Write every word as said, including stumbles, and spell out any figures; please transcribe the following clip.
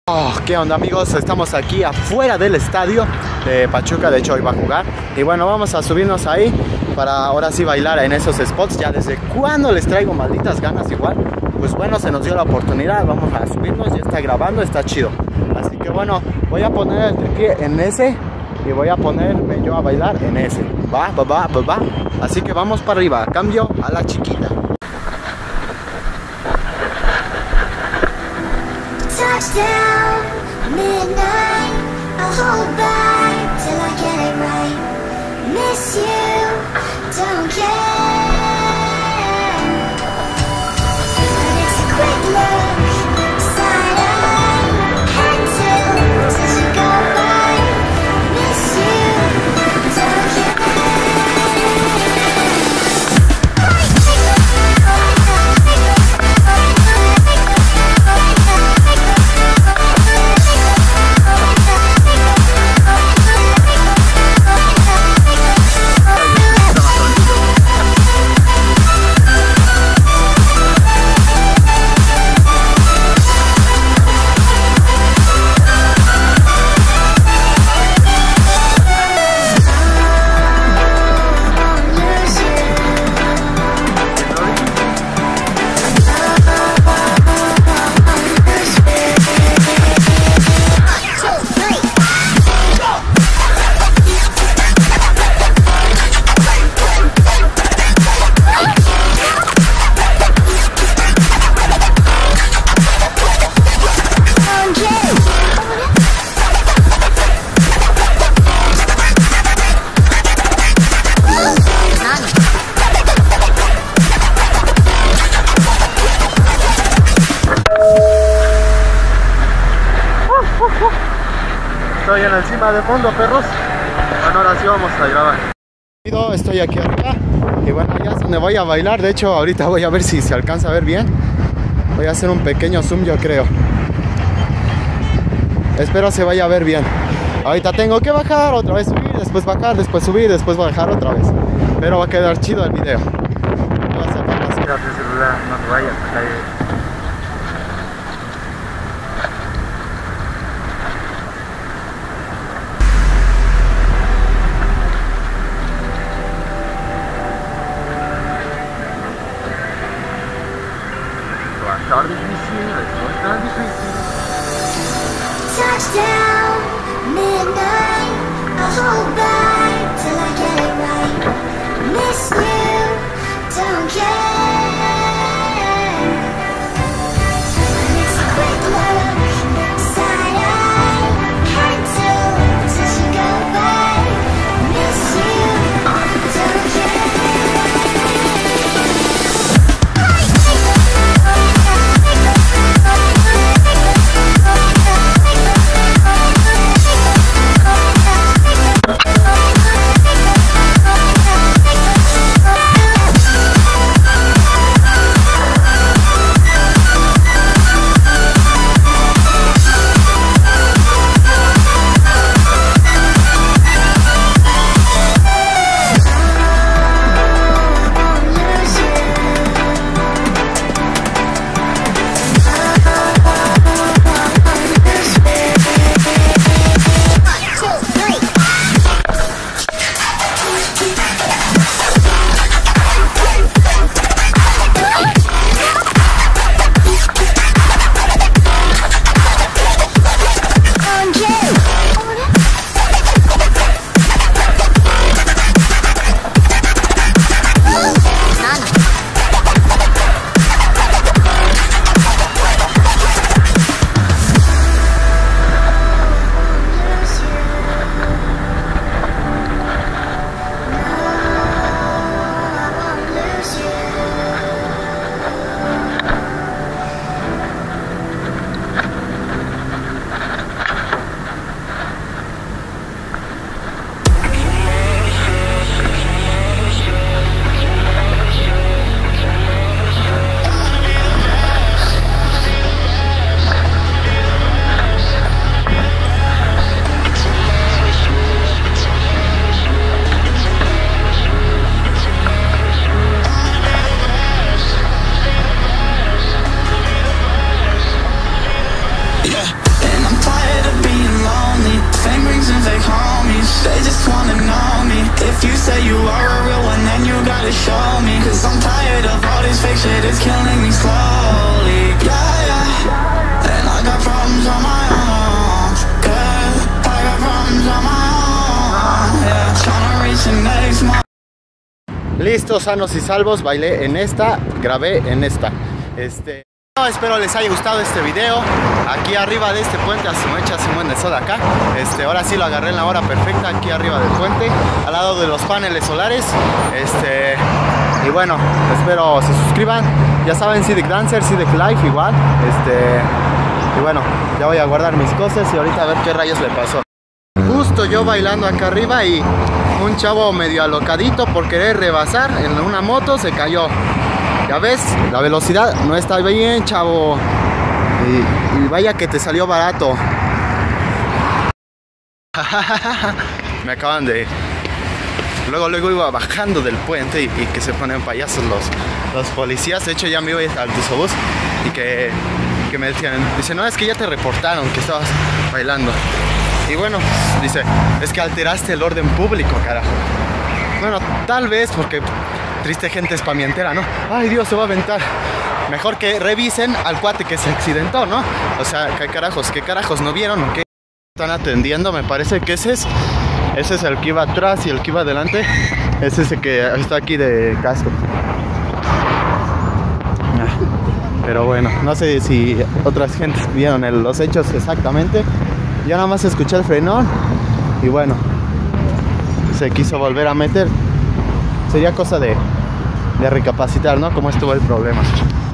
Oh, ¿qué onda, amigos? Estamos aquí afuera del estadio de Pachuca. De hecho, hoy va a jugar. Y bueno, vamos a subirnos ahí para ahora sí bailar en esos spots. Ya desde cuando les traigo malditas ganas igual. Pues bueno, se nos dio la oportunidad. Vamos a subirnos, ya está grabando, está chido. Así que bueno, voy a poner el tripié en ese y voy a ponerme yo a bailar en ese. Va, va, va, va, va. Así que vamos para arriba. Cambio a la chiquita. Touchdown, midnight, I'll hold back till I get it right. Miss you, don't care. And it's a quick look, side eye, head tilt, till you go by. Miss you, don't care. Estoy en encima de fondo, perros. Bueno, ahora sí vamos a grabar. Estoy aquí arriba y bueno, ya es donde voy a bailar. De hecho, ahorita voy a ver si se alcanza a ver bien. Voy a hacer un pequeño zoom, yo creo. Espero se vaya a ver bien. Ahorita tengo que bajar, otra vez subir, después bajar, después subir, después bajar otra vez. Pero va a quedar chido el video. No va a ser más. Cuidado tu celular, no te vayas a caer. Va a estar difícil, esto está difícil. Touchdown, midnight, I'll hold back till I get it right. Miss you, don't care. And it's a quick look, side eye, head tilt, till you go by. Miss you, don't care. And I'm tired of being lonely. Fame brings in fake homies, they just wanna know me. If you say you are a real one, then you gotta show me. Cause I'm tired of all this fake shit, it's killing me slowly. Yeah, yeah. And I got problems on my own. Yeah, I got problems on my own. Yeah, tryna reach the next month. Listos, sanos y salvos, bailé en esta, grabé en esta. Este, no, espero les haya gustado este video. Aquí arriba de este puente, a su mecha se mueve el sol acá. Este, ahora sí lo agarré en la hora perfecta, aquí arriba del puente, al lado de los paneles solares. Este, y bueno, espero se suscriban. Ya saben, Civic Dancer, Civic Life igual. Este, y bueno, ya voy a guardar mis cosas y ahorita a ver qué rayos le pasó. Justo yo bailando acá arriba y un chavo medio alocadito por querer rebasar en una moto se cayó. Ya ves, la velocidad no está bien, chavo. Y, y vaya que te salió barato. Me acaban de... Luego, luego iba bajando del puente y, y que se ponen payasos los, los policías. De hecho ya me iba al autobús y que, que me decían, dice, no, es que ya te reportaron que estabas bailando. Y bueno, dice, es que alteraste el orden público, carajo. Bueno, tal vez porque triste gente espamientera, ¿no? Ay, Dios, se va a aventar. Mejor que revisen al cuate que se accidentó, ¿no? O sea, ¿qué carajos? ¿Qué carajos no vieron o qué? Están atendiendo, me parece que ese es. Ese es el que iba atrás y el que iba adelante. Es ese que está aquí de casco. Pero bueno, no sé si otras gentes vieron el, los hechos exactamente. Yo nada más escuché el frenón y bueno, se quiso volver a meter. Sería cosa de, de recapacitar, ¿no? Cómo estuvo el problema.